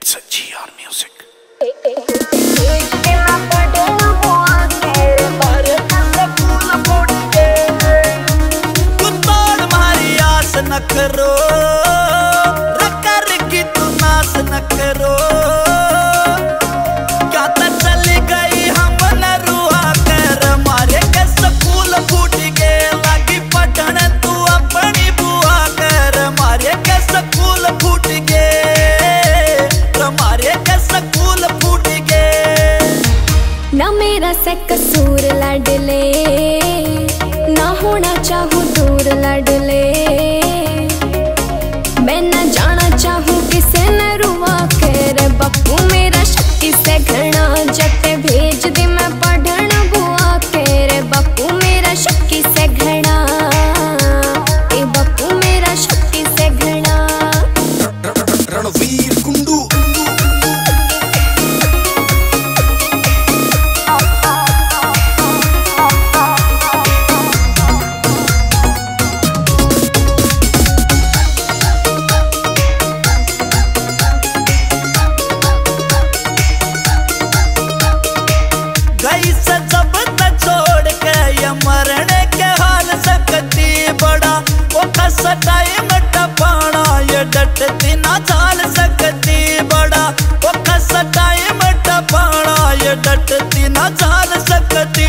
It's a GR Music. न करो रकर की तू नास न करो क्या तो चली गई हम न रुआ कर मारे के स्कूल फूट गए लगी पढ़न तू अपनी बुआ कर मारे के स्कूल फूट गए मारे के स्कूल फूट गए ना मेरा से कसूर लाडले ना होना चाहूँ दूर लाडले मैं न जाना चाहूँ किसे न रुआ कर बप्पू मेरा शक्ति से घना जटे भेज दी मैं पढ़न बुआ कर बप्पू मेरा शक्ति से घना ए बप्पू मेरा शक्ति से घना रणवीर कुंडू टाइम टपाना ये डटती ना चाल सकती बड़ा वो खस टाइम टपाना ये डटती ना चाल सकती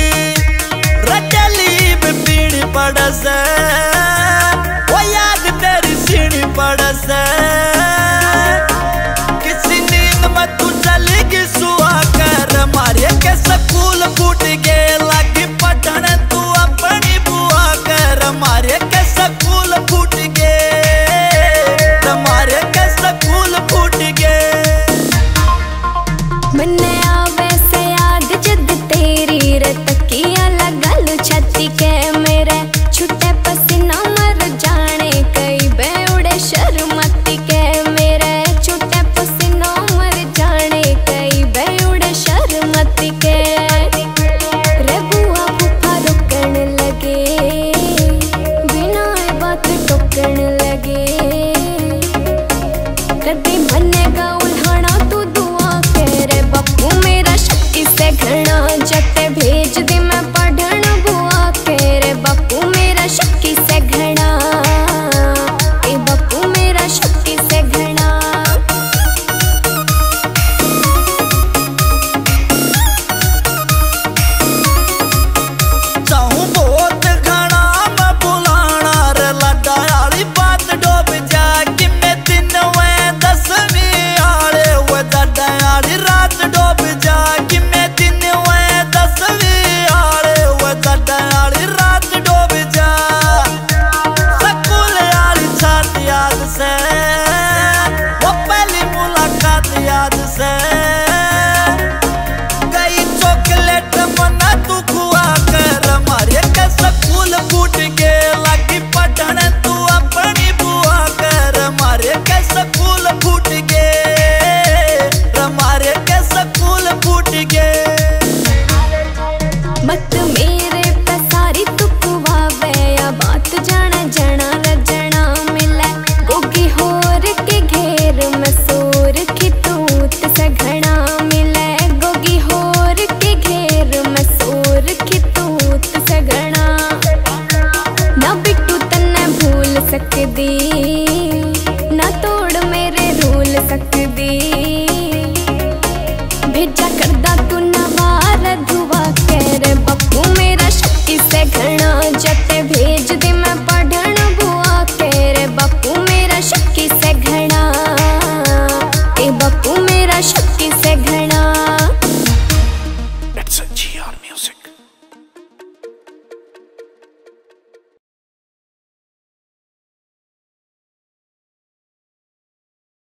रटली में पीड़ी पड़ से वो याद तेरी सीढ़ी पड़ से किसी नींद में तू चलेगी सुहा कर मारे के स्कूल फूट गए लगी पढ़न तू अपनी बुआ कर मारे के स्कूल फूट गए तुम्हारे के स्कूल फूट गए मन्ने आवे से याद जद तेरी रतकिया लगल छाती के मेरे छुट्टे पसीना मर जाने कई बेउड़े शर्मती के मेरे छुट्टे पसीना मर जाने कई बेउड़े शर्मती के रे बुआ फूफा रुकन लगे बिना बात टोकन लगे कदी बनेगा उल्हाना तू दुआ करे बप्पू मेरा शक्ति से घना जटे भेज दी